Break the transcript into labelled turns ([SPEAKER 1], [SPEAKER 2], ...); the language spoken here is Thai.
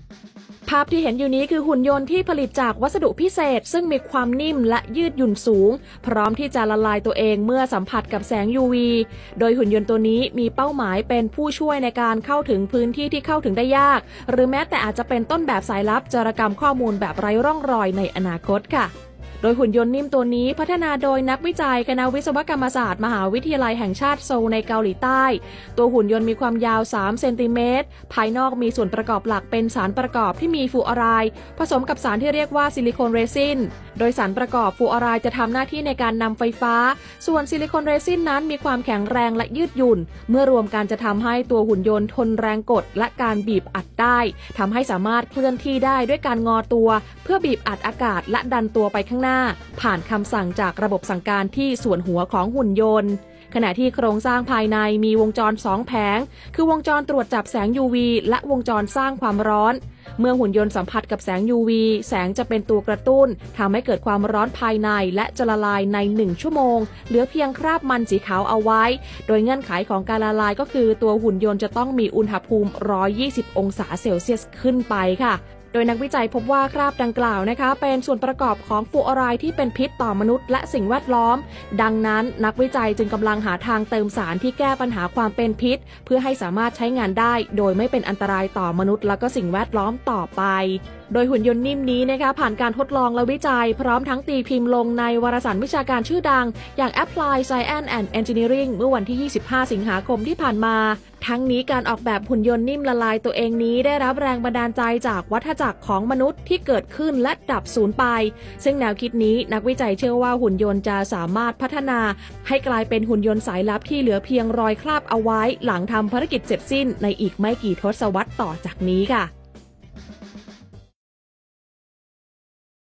[SPEAKER 1] ภาพที่เห็นอยู่นี้คือหุ่นยนต์ที่ผลิตจากวัสดุพิเศษซึ่งมีความนิ่มและยืดหยุ่นสูงพร้อมที่จะละลายตัวเองเมื่อสัมผัสกับแสง UV โดยหุ่นยนต์ตัวนี้มีเป้าหมายเป็นผู้ช่วยในการเข้าถึงพื้นที่ที่เข้าถึงได้ยากหรือแม้แต่อาจจะเป็นต้นแบบสายลับจารกรรมข้อมูลแบบไร้ร่องรอยในอนาคตค่ะโดยหุ่นยนต์นิ่มตัวนี้พัฒนาโดยนักวิจัยคณะวิศวกรรมศาสตร์มหาวิทยาลัยแห่งชาติโซลในเกาหลีใต้ตัวหุ่นยนต์มีความยาว3เซนติเมตรภายนอกมีส่วนประกอบหลักเป็นสารประกอบที่มีฟลูออไรด์ผสมกับสารที่เรียกว่าซิลิโคนเรซินโดยสารประกอบฟลูออไรด์จะทำหน้าที่ในการนำไฟฟ้าส่วนซิลิโคนเรซินนั้นมีความแข็งแรงและยืดหยุ่นเมื่อรวมกันจะทำให้ตัวหุ่นยนต์ทนแรงกดและการบีบอัดได้ทำให้สามารถเคลื่อนที่ได้ด้วยการงอตัวเพื่อบีบอัดอากาศและดันตัวไปข้างหน้าผ่านคำสั่งจากระบบสั่งการที่ส่วนหัวของหุ่นยนต์ขณะที่โครงสร้างภายในมีวงจร2แผงคือวงจรตรวจจับแสง UV และวงจรสร้างความร้อนเมื่อหุ่นยนต์สัมผัสกับแสง UV แสงจะเป็นตัวกระตุ้นทำให้เกิดความร้อนภายในและจะละลายใน1ชั่วโมงเหลือเพียงคราบมันสีขาวเอาไว้โดยเงื่อนไขของการละลายก็คือตัวหุ่นยนต์จะต้องมีอุณหภูมิ120องศาเซลเซียสขึ้นไปค่ะโดยนักวิจัยพบว่าคราบดังกล่าวนะคะเป็นส่วนประกอบของฟลูออไรด์ที่เป็นพิษต่อมนุษย์และสิ่งแวดล้อมดังนั้นนักวิจัยจึงกำลังหาทางเติมสารที่แก้ปัญหาความเป็นพิษเพื่อให้สามารถใช้งานได้โดยไม่เป็นอันตรายต่อมนุษย์และก็สิ่งแวดล้อมต่อไปโดยหุ่นยนต์นิ่มนี้นะคะผ่านการทดลองและวิจัยพร้อมทั้งตีพิมพ์ลงในวารสารวิชาการชื่อดังอย่าง Applied Science and Engineering เมื่อวันที่25สิงหาคมที่ผ่านมาทั้งนี้การออกแบบหุ่นยนต์นิ่มละลายตัวเองนี้ได้รับแรงบันดาลใจจากวัฏจักรของมนุษย์ที่เกิดขึ้นและดับสูญไปซึ่งแนวคิดนี้นักวิจัยเชื่อว่าหุ่นยนต์จะสามารถพัฒนาให้กลายเป็นหุ่นยนต์สายลับที่เหลือเพียงรอยคราบเอาไว้หลังทำภารกิจเสร็จสิ้นในอีกไม่กี่ทศวรรษต่อจากนี้ค่ะ